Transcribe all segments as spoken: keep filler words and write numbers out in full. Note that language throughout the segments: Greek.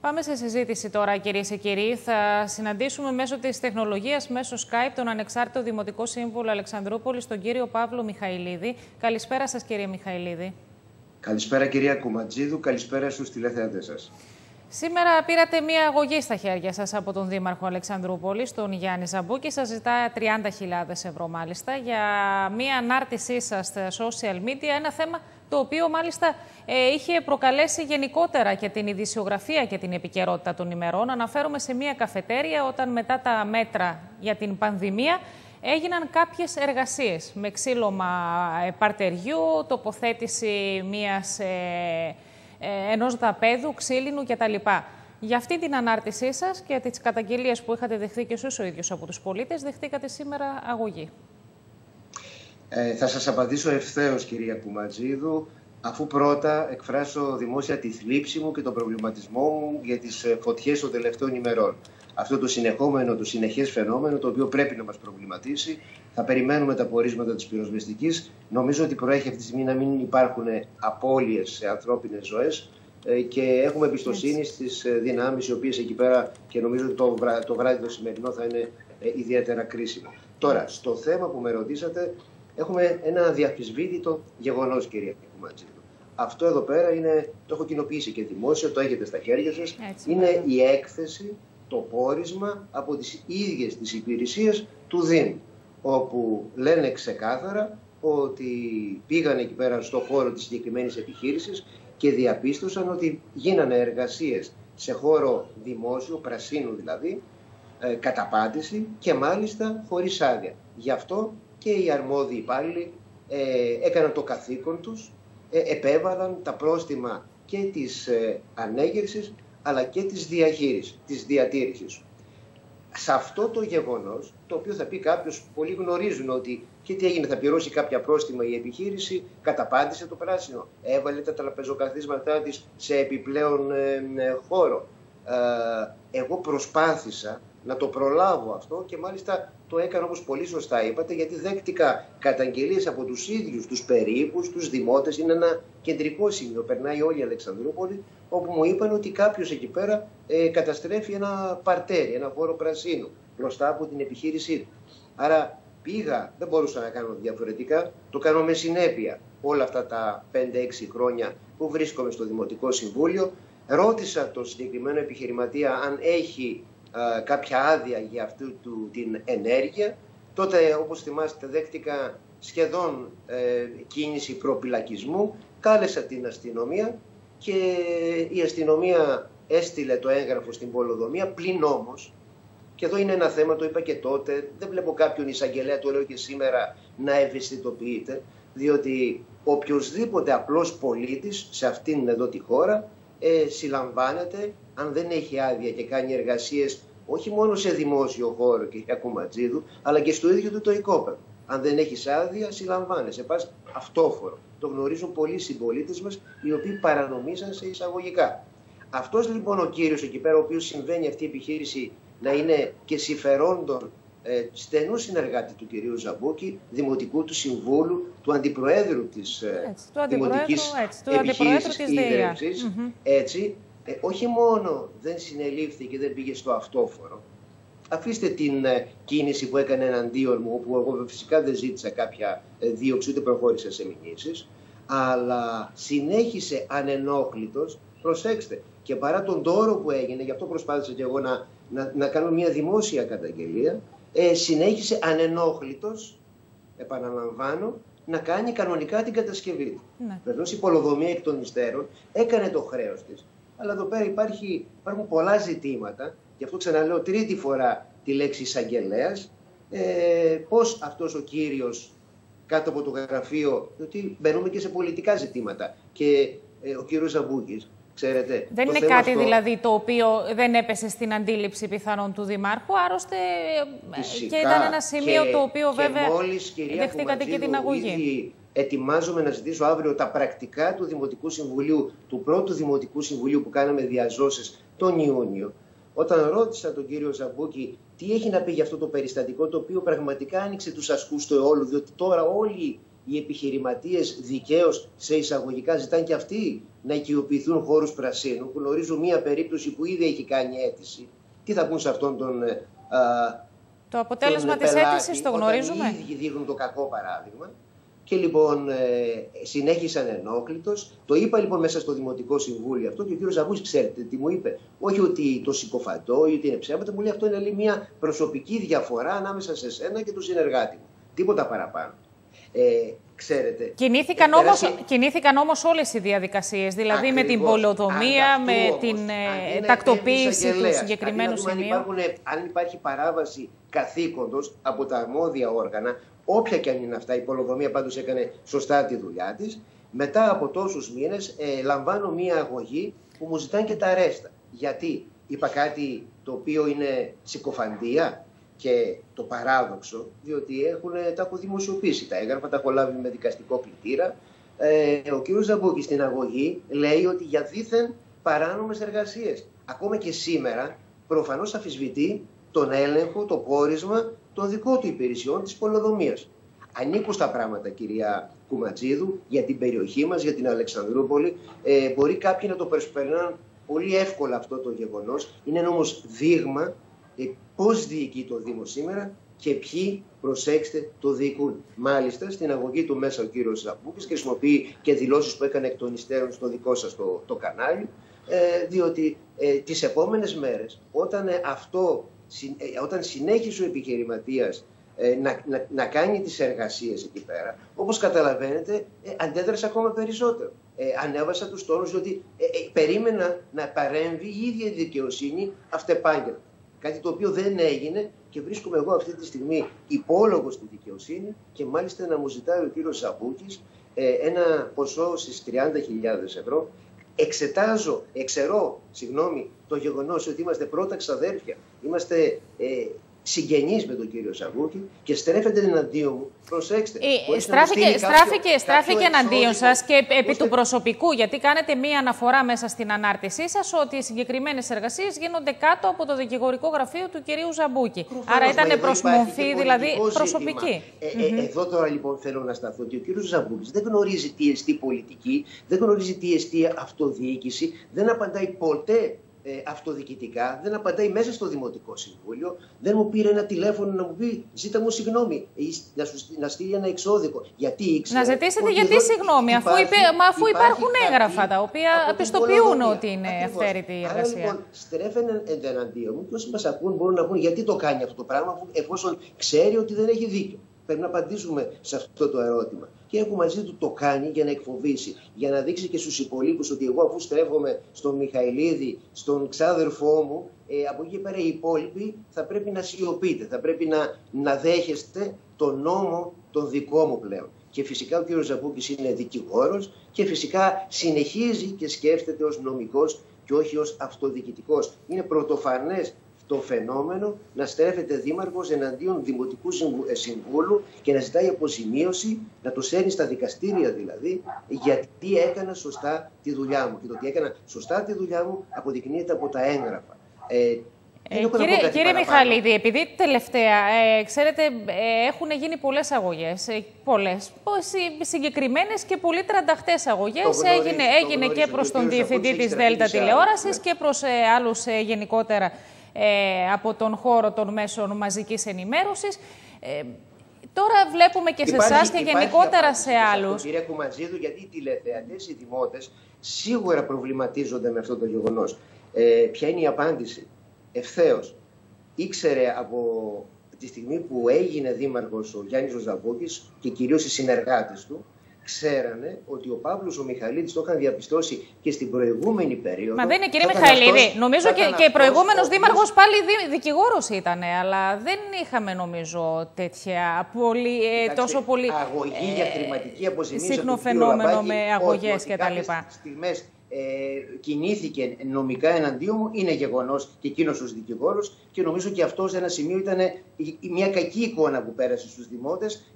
Πάμε σε συζήτηση τώρα, κυρίες και κύριοι. Θα συναντήσουμε μέσω της τεχνολογίας, μέσω Skype, τον ανεξάρτητο Δημοτικό Σύμβουλο Αλεξανδρούπολης, τον κύριο Παύλο Μιχαηλίδη. Καλησπέρα σας, κύριε Μιχαηλίδη. Καλησπέρα, κυρία Κουματζίδου. Καλησπέρα στους τηλεθεατές σας. Σήμερα πήρατε μία αγωγή στα χέρια σας από τον Δήμαρχο Αλεξανδρούπολης, τον Γιάννη Ζαμπούκη. Σας ζητά τριάντα χιλιάδες ευρώ, μάλιστα, για μία ανάρτησή σας στα social media. Ένα θέμα το οποίο, μάλιστα, ε, είχε προκαλέσει γενικότερα και την ειδησιογραφία και την επικαιρότητα των ημερών. Αναφέρομαι σε μία καφετέρια όταν μετά τα μέτρα για την πανδημία έγιναν κάποιες εργασίες με ξύλωμα παρτεριού, τοποθέτηση μιας... Ε, ενός δαπέδου, ξύλινου κτλ. Για αυτή την ανάρτησή σας και τις καταγγελίες που είχατε δεχθεί και εσείς ο ίδιος από τους πολίτες, δεχτήκατε σήμερα αγωγή. Ε, θα σας απαντήσω ευθέως, κυρία Κουματζίδου, αφού πρώτα εκφράσω δημόσια τη θλίψη μου και τον προβληματισμό μου για τις φωτιές των τελευταίων ημερών. Αυτό το συνεχόμενο, το συνεχές φαινόμενο, το οποίο πρέπει να μας προβληματίσει. Θα περιμένουμε τα πορίσματα της πυροσβεστικής. Νομίζω ότι προέχει αυτή τη στιγμή να μην υπάρχουν απώλειες σε ανθρώπινες ζωές και έχουμε εμπιστοσύνη στις δυνάμεις οι οποίες εκεί πέρα, και νομίζω ότι το, βρά, το βράδυ το σημερινό θα είναι ιδιαίτερα κρίσιμο. Τώρα, στο θέμα που με ρωτήσατε, έχουμε ένα αδιαφυσβήτητο γεγονός, κυρία Κουματζίδου. Αυτό εδώ πέρα είναι, το έχω κοινοποιήσει και δημόσια, το έχετε στα χέρια σας. Έτσι, είναι βέβαια. Η έκθεση, το πόρισμα από τις ίδιες τις υπηρεσίες του Δήμου, όπου λένε ξεκάθαρα ότι πήγαν εκεί πέρα στο χώρο της συγκεκριμένης επιχείρησης και διαπίστωσαν ότι γίνανε εργασίες σε χώρο δημόσιο, πρασίνου δηλαδή, ε, καταπάτηση και μάλιστα χωρίς άδεια. Γι' αυτό και οι αρμόδιοι υπάλληλοι ε, έκαναν το καθήκον τους, ε, επέβαλαν τα πρόστιμα και της ε, ανέγερσης αλλά και της διαχείρισης, της διατήρησης. Σε αυτό το γεγονός, το οποίο θα πει κάποιος, πολλοί γνωρίζουν ότι και τι έγινε, θα πληρώσει κάποια πρόστιμα η επιχείρηση, καταπάτησε το πράσινο, έβαλε τα τραπεζοκαθίσματά της σε επιπλέον ε, ε, χώρο. Ε, εγώ προσπάθησα να το προλάβω αυτό και μάλιστα το έκανα, όπως πολύ σωστά είπατε, γιατί δέχτηκα καταγγελίες από τους ίδιους, τους περίπους, τους δημότες. Είναι ένα κεντρικό σημείο, περνάει όλη η Αλεξανδρούπολη, όπου μου είπαν ότι κάποιος εκεί πέρα ε, καταστρέφει ένα παρτέρι, ένα χώρο πρασίνου, μπροστά από την επιχείρησή του. Άρα πήγα, δεν μπορούσα να κάνω διαφορετικά, το κάνω με συνέπεια όλα αυτά τα πέντε έξι χρόνια που βρίσκομαι στο Δημοτικό Συμβούλιο. Ρώτησα τον συγκεκριμένο επιχειρηματία αν έχει α, κάποια άδεια για αυτή του, την ενέργεια. Τότε, όπως θυμάστε, δέχτηκα σχεδόν ε, κίνηση προπυλακισμού. Κάλεσα την αστυνομία και η αστυνομία έστειλε το έγγραφο στην πολεοδομία, πλην όμως, και εδώ είναι ένα θέμα, το είπα και τότε, δεν βλέπω κάποιον εισαγγελέα, το λέω και σήμερα, να ευαισθητοποιείται, διότι οποιοσδήποτε απλός πολίτης σε αυτήν εδώ τη χώρα ε, συλλαμβάνεται αν δεν έχει άδεια και κάνει εργασίες όχι μόνο σε δημόσιο χώρο, κυρία Κουματζίδου, αλλά και στο ίδιο του το οικόπεδο. Αν δεν έχεις άδεια, συλλαμβάνεσαι, πας αυτόφορο. Το γνωρίζουν πολλοί συμπολίτες μας, οι οποίοι παρανομήσαν σε εισαγωγικά. Αυτός λοιπόν ο κύριος εκεί πέρα, ο οποίος συμβαίνει αυτή η επιχείρηση να είναι και συμφερόντων ε, στενού συνεργάτη του κυρίου Ζαμπούκη, Δημοτικού του Συμβούλου, του Αντιπροέδρου της ε, Δημοτικής Επιχείρησης Ίδρυυσης, mm -hmm. έτσι, ε, όχι μόνο δεν συνελήφθη και δεν πήγε στο αυτόφορο. Αφήστε την ε, κίνηση που έκανε εναντίον μου, όπου εγώ φυσικά δεν ζήτησα κάποια ε, δίωξη, ούτε προχώρησα σε μηνύσεις, αλλά συνέχισε ανενόχλητος, προσέξτε, και παρά τον τόρο που έγινε, γι' αυτό προσπάθησα και εγώ να, να, να κάνω μια δημόσια καταγγελία, ε, συνέχισε ανενόχλητος, επαναλαμβάνω, να κάνει κανονικά την κατασκευή του. Ναι. Βεβαίως η πολεοδομία εκ των υστέρων έκανε το χρέος της, αλλά εδώ πέρα υπάρχει, υπάρχουν πολλά ζητήματα, γι' αυτό ξαναλέω τρίτη φορά τη λέξη εισαγγελέας, ε, πώς αυτός ο κύριος κάτω από το γραφείο, διότι μπαίνουμε και σε πολιτικά ζητήματα, και ε, ο κύριος Ζαμπούκης, ξέρετε, δεν είναι κάτι αυτό, δηλαδή το οποίο δεν έπεσε στην αντίληψη πιθανόν του Δημάρχου, άρρωστε φυσικά, και ήταν ένα σημείο και, το οποίο και βέβαια μόλις, δεχτήκατε και την αγωγή. Ετοιμάζομαι να ζητήσω αύριο τα πρακτικά του Δημοτικού Συμβουλίου, του πρώτου Δημοτικού Συμβουλίου που κάναμε διαζώσεις τον Ιούνιο. Όταν ρώτησα τον κύριο Ζαμπούκη τι έχει να πει για αυτό το περιστατικό, το οποίο πραγματικά άνοιξε τους ασκούς του αιώλου, διότι τώρα όλοι οι επιχειρηματίες δικαίως σε εισαγωγικά ζητάνε και αυτοί να οικειοποιηθούν χώρους πρασίνου. Γνωρίζω μία περίπτωση που ήδη έχει κάνει αίτηση. Τι θα πούν σε αυτόν τον α, το αποτέλεσμα της αίτησης το γνωρίζουμε. Οι ίδιοι δείχνουν το κακό παράδειγμα. Και λοιπόν ε, συνέχισαν ενόχλητος. Το είπα λοιπόν μέσα στο Δημοτικό Συμβούλιο αυτό και ο κύριος Ζαμπούκης, ξέρετε τι μου είπε? Όχι ότι το συκοφαντώ ή ότι είναι ψέματα, μου λέει αυτό είναι λέει, μια προσωπική διαφορά ανάμεσα σε σένα και τον συνεργάτη μου. Τίποτα παραπάνω. Ε, ξέρετε, κινήθηκαν, ε, όμως, περάσει... κινήθηκαν όμως όλες οι διαδικασίες, δηλαδή ακριβώς, με την πολεοδομία, με όμως, την ε, τακτοποίηση του συγκεκριμένου σημείου. Αν, αν υπάρχει παράβαση καθήκοντος από τα αρμόδια όργανα, όποια και αν είναι αυτά, η πολεοδομία πάντως έκανε σωστά τη δουλειά της, μετά από τόσους μήνες ε, λαμβάνω μία αγωγή που μου ζητάνε και τα ρέστα. Γιατί είπα κάτι το οποίο είναι συκοφαντία? Και το παράδοξο, διότι έχουν, τα έχω δημοσιοποιήσει τα έγγραφα, τα έχω λάβει με δικαστικό κλητήρα. Ε, ο κ. Ζαμπούκης στην αγωγή λέει ότι για δήθεν παράνομες εργασίες. Ακόμα και σήμερα προφανώς αμφισβητεί τον έλεγχο, το πόρισμα των δικών του υπηρεσιών της πολεοδομίας. Ανήκουν στα πράγματα, κυρία Κουματζίδου, για την περιοχή μας, για την Αλεξανδρούπολη. Ε, μπορεί κάποιοι να το περνάνε πολύ εύκολα αυτό το γεγονός. Είναι όμως δείγμα ε, πώς διοικεί το Δήμο σήμερα και ποιοι, προσέξτε, το διοικούν. Μάλιστα, στην αγωγή του μέσα ο κύριος Ζαμπούκης χρησιμοποιεί και δηλώσεις που έκανε εκ των υστέρων στο δικό σας το, το κανάλι, ε, διότι ε, τις επόμενες μέρες, όταν, ε, αυτό, ε, όταν συνέχισε ο επιχειρηματίας ε, να, να, να κάνει τις εργασίες εκεί πέρα, όπως καταλαβαίνετε, ε, αντέδρασε ακόμα περισσότερο. Ε, ανέβασα τους τόνους, διότι ε, ε, περίμενα να παρέμβει η ίδια η δικαιοσύνη αυτεπάγγελτα. Κάτι το οποίο δεν έγινε και βρίσκομαι εγώ αυτή τη στιγμή υπόλογος στη δικαιοσύνη και μάλιστα να μου ζητάει ο κύριος Ζαμπούκης ε, ένα ποσό στις τριάντα χιλιάδες ευρώ. Εξετάζω, εξαιρώ, συγγνώμη, το γεγονός ότι είμαστε πρώτα ξαδέρφια, είμαστε ε, συγγενείς με τον κύριο Ζαμπούκη και στρέφεται εναντίον μου. Προσέξτε. Ε, στράφηκε κάποιο, στράφηκε, στράφηκε εναντίον σας και επί ώστε... του προσωπικού, γιατί κάνετε μία αναφορά μέσα στην ανάρτησή σας ότι οι συγκεκριμένες εργασίες γίνονται κάτω από το δικηγορικό γραφείο του κυρίου Ζαμπούκη. Προφανώς, άρα ήταν προς μορφή δηλαδή προσωπική. Ε, ε, mm-hmm. Εδώ τώρα λοιπόν θέλω να σταθώ ότι ο κύριος Ζαμπούκης δεν γνωρίζει τι εστί πολιτική, δεν γνωρίζει τι εστί αυτοδιοίκηση, δεν απαντάει ποτέ Ε, αυτοδιοικητικά, δεν απαντάει μέσα στο Δημοτικό Συμβούλιο, δεν μου πήρε ένα τηλέφωνο να μου πει ζήτα μου συγγνώμη, να, σου, να στείλει ένα εξώδικο. Γιατί ήξερε. Να ζητήσετε γιατί συγγνώμη, αφού, υπέ, μα αφού υπάρχουν έγγραφα τα οποία πιστοποιούν ότι είναι αυθαίρετη η εργασία. Άρα λοιπόν στρέφεται εναντίον μου και όσοι μας ακούν μπορούν να πούν γιατί το κάνει αυτό το πράγμα, εφόσον ξέρει ότι δεν έχει δίκιο. Πρέπει να απαντήσουμε σε αυτό το ερώτημα. Και έχω μαζί του το κάνει για να εκφοβήσει, για να δείξει και στους υπολείπους ότι εγώ αφού στρέφομαι στον Μιχαηλίδη, στον ξάδερφό μου, ε, από εκεί πέρα οι υπόλοιποι θα πρέπει να σιωπείτε, θα πρέπει να, να δέχεστε τον νόμο τον δικό μου πλέον. Και φυσικά ο κύριος Ζαμπούκης είναι δικηγόρος και φυσικά συνεχίζει και σκέφτεται ως νομικός και όχι ως αυτοδιοικητικός. Είναι πρωτοφανές το φαινόμενο να στρέφεται δήμαρχος εναντίον Δημοτικού Συμβούλου και να ζητάει αποζημίωση, να το σέρνει στα δικαστήρια δηλαδή, γιατί έκανα σωστά τη δουλειά μου. Και το ότι έκανα σωστά τη δουλειά μου αποδεικνύεται από τα έγγραφα. Ε, Ε, κύριε κύριε Μιχαλίδη, επειδή τελευταία, ε, ξέρετε, ε, έχουν γίνει πολλές αγωγές, ε, πολλές, συγκεκριμένες και πολύ τρανταχτές αγωγές. Γνωρίζει, έγινε έγινε και προς τον διευθυντή της Δέλτα Τηλεόρασης και προς ε, άλλους ε, γενικότερα ε, από τον χώρο των μέσων μαζικής ενημέρωσης. Ε, Τώρα βλέπουμε και σε εσάς και γενικότερα σε άλλους. Κυρία Κουματζίδου, γιατί οι τηλεθεατές, οι δημότες, σίγουρα προβληματίζονται με αυτό το γεγονός. Ε, ποια είναι η απάντηση? Ευθέως. Ήξερε από τη στιγμή που έγινε δήμαρχος ο Γιάννης ο Ζαμπούκης και κυρίως οι συνεργάτες του, ξέρανε ότι ο Παύλος ο Μιχαηλίδης το είχαν διαπιστώσει και στην προηγούμενη περίοδο. Μα δεν είναι, κύριε Μιχαηλίδη. Αυτός, νομίζω και, και προηγούμενος δήμαρχος πάλι δι, δικηγόρος ήταν, αλλά δεν είχαμε νομίζω τέτοια πολύ, ε, τόσο πολύ αγωγή ε, για χρηματική αποζημίωση. Συχνό φαινόμενο με αγωγές κτλ. Στιγμές ε, κινήθηκε νομικά εναντίον μου, είναι γεγονός και εκείνος ως δικηγόρος και νομίζω και αυτό σε ένα σημείο ήταν μια κακή εικόνα που πέρασε στους δημότες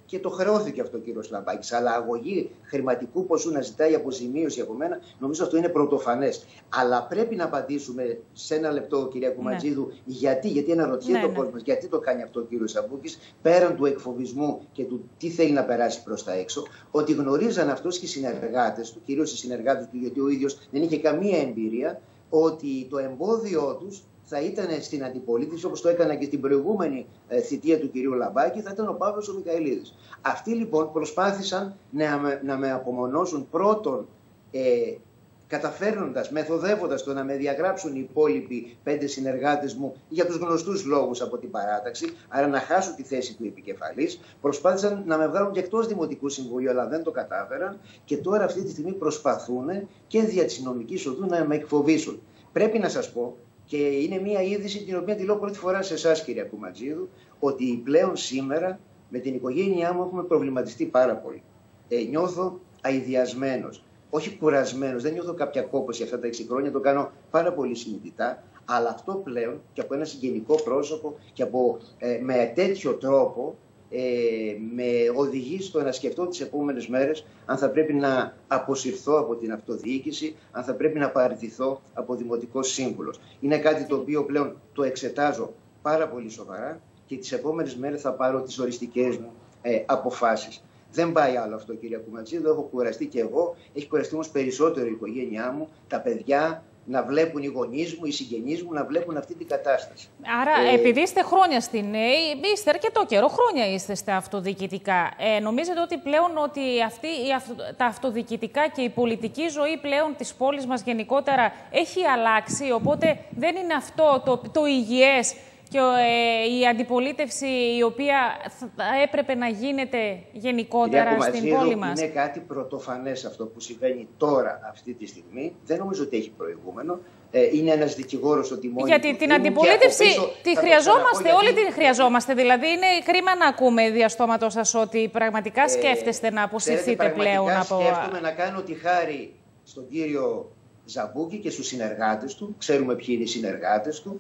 και το χρεώθηκε αυτό ο κύριος Λαμπάκης. Αλλά αγωγή χρηματικού ποσού να ζητάει αποζημίωση από μένα, νομίζω αυτό είναι πρωτοφανές. Αλλά πρέπει να απαντήσουμε σε ένα λεπτό, κυρία Κουματζίδου, ναι. γιατί, γιατί αναρωτιέται ναι, ο ναι. κόσμος, γιατί το κάνει αυτό ο κύριος Ζαμπούκης, πέραν του εκφοβισμού και του τι θέλει να περάσει προς τα έξω, ότι γνωρίζαν αυτός και οι συνεργάτες του, κυρίως οι συνεργάτες του, γιατί ο ίδιος δεν είχε καμία εμπειρία, ότι το εμπόδιό τους θα ήταν στην αντιπολίτευση, όπως το έκανα και στην προηγούμενη ε, θητεία του κυρίου Λαμπάκη, θα ήταν ο Παύλος ο Μιχαηλίδης. Αυτοί λοιπόν προσπάθησαν να με, να με απομονώσουν πρώτον, ε, καταφέρνοντας, μεθοδεύοντας το να με διαγράψουν οι υπόλοιποι πέντε συνεργάτες μου για τους γνωστούς λόγους από την παράταξη, άρα να χάσουν τη θέση του επικεφαλής. Προσπάθησαν να με βγάλουν και εκτός Δημοτικού Συμβουλίου, αλλά δεν το κατάφεραν και τώρα αυτή τη στιγμή προσπαθούν και δια της νομικής οδού να με εκφοβήσουν. Πρέπει να σας πω, και είναι μια είδηση την οποία τη λέω πρώτη φορά σε εσάς, κυρία Κουματζίδου, ότι πλέον σήμερα με την οικογένειά μου έχουμε προβληματιστεί πάρα πολύ. Ε, νιώθω αηδιασμένος, όχι κουρασμένος, δεν νιώθω κάποια κόπωση αυτά τα έξι χρόνια, το κάνω πάρα πολύ συνειδητά, αλλά αυτό πλέον και από ένα συγγενικό πρόσωπο και από, ε, με τέτοιο τρόπο ε, με οδηγεί στο να σκεφτώ τις επόμενες μέρες αν θα πρέπει να αποσυρθώ από την αυτοδιοίκηση, αν θα πρέπει να παραιτηθώ από δημοτικός σύμβουλος. Είναι κάτι το οποίο πλέον το εξετάζω πάρα πολύ σοβαρά και τις επόμενες μέρες θα πάρω τις οριστικές μου ε, αποφάσεις. Δεν πάει άλλο αυτό, κυρία Κουματζίδου. Έχω κουραστεί και εγώ. Έχει κουραστεί όμως περισσότερο η οικογένειά μου, τα παιδιά, να βλέπουν οι γονείς μου, οι συγγενείς μου, να βλέπουν αυτή την κατάσταση. Άρα, ε... επειδή είστε χρόνια στην ΕΕ, είστε αρκετό καιρό, χρόνια είστε στα αυτοδιοικητικά. Ε, νομίζετε ότι πλέον ότι αυτή, η αυτο, τα αυτοδιοικητικά και η πολιτική ζωή πλέον της πόλης μας γενικότερα έχει αλλάξει, οπότε δεν είναι αυτό το, το υγιές και ε, η αντιπολίτευση η οποία θα έπρεπε να γίνεται γενικότερα Κυρία στην πόλη μας. Είναι κάτι πρωτοφανές αυτό που συμβαίνει τώρα αυτή τη στιγμή. Δεν νομίζω ότι έχει προηγούμενο. Ε, είναι ένας δικηγόρος ότι μόνο... Γιατί την αντιπολίτευση τη χρειαζόμαστε, όλοι την χρειαζόμαστε. Δηλαδή είναι κρίμα να ακούμε διαστόματος σας ότι πραγματικά ε, σκέφτεστε να αποσυρθείτε πλέον από... Σκέφτομαι να κάνω τη χάρη στον κύριο Ζαμπούκη και στους συνεργάτες του. Ξέρουμε ποιοι είναι οι συνεργάτες του.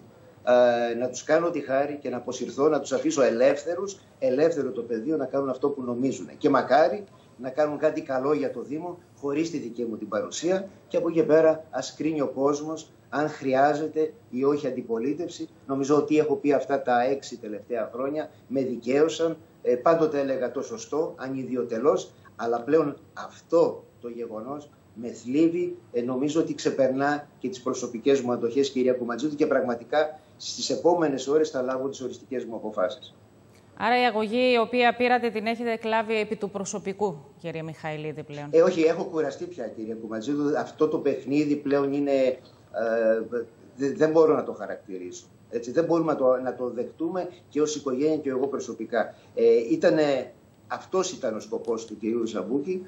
Να τους κάνω τη χάρη και να αποσυρθώ, να τους αφήσω ελεύθερους, ελεύθερο το πεδίο να κάνουν αυτό που νομίζουν. Και μακάρι να κάνουν κάτι καλό για το Δήμο, χωρίς τη δική μου την παρουσία και από εκεί πέρα ας κρίνει ο κόσμος αν χρειάζεται ή όχι αντιπολίτευση. Νομίζω ότι έχω πει αυτά τα έξι τελευταία χρόνια, με δικαίωσαν, ε, πάντοτε έλεγα το σωστό, ανιδιοτελώς, αλλά πλέον αυτό το γεγονός με θλίβει, ε, νομίζω ότι ξεπερνά και τις προσωπικές μου αντοχές, κυρία Κουματζίδου, και πραγματικά στις επόμενες ώρες θα λάβω τις οριστικές μου αποφάσεις. Άρα η αγωγή η οποία πήρατε την έχετε εκλάβει επί του προσωπικού, κυρία Μιχαηλίδη, πλέον. Ε, όχι, έχω κουραστεί πια, κυρία Κουματζίδου. Αυτό το παιχνίδι πλέον είναι... Ε, δεν μπορώ να το χαρακτηρίσω. Έτσι, δεν μπορούμε να το, να το δεχτούμε και ως οικογένεια και εγώ προσωπικά. Ε, ήτανε, αυτός ήταν ο σκοπός του κυρίου Ζαμπούκη.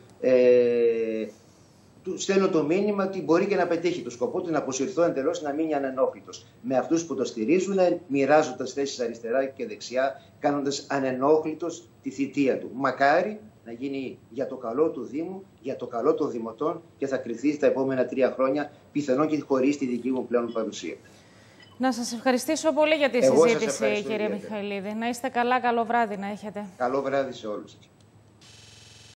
Ε, του στέλνω το μήνυμα ότι μπορεί και να πετύχει το σκοπό του, να αποσυρθώ εντελώς, να μείνει ανενόχλητος. Με αυτούς που το στηρίζουν, μοιράζοντας θέσεις αριστερά και δεξιά, κάνοντας ανενόχλητος τη θητεία του. Μακάρι να γίνει για το καλό του Δήμου, για το καλό των Δημοτών και θα κριθεί τα επόμενα τρία χρόνια, πιθανόν και χωρίς τη δική μου πλέον παρουσία. Να σας ευχαριστήσω πολύ για τη Εγώ συζήτηση, κυρία Μιχαηλίδη. Να είστε καλά, καλό βράδυ να έχετε. Καλό βράδυ σε όλους σας.